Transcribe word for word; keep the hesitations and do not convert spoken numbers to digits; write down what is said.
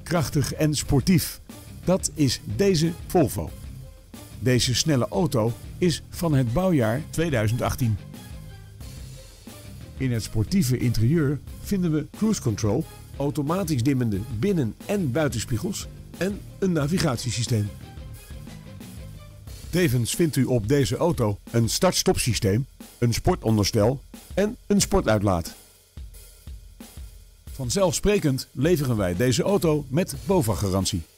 krachtig en sportief. Dat is deze Volvo. Deze snelle auto is van het bouwjaar tweeduizend achttien. In het sportieve interieur vinden we cruise control, automatisch dimmende binnen- en buitenspiegels en een navigatiesysteem. Tevens vindt u op deze auto een start-stop systeem, een sportonderstel en een sportuitlaat. Vanzelfsprekend leveren wij deze auto met BOVAG-garantie.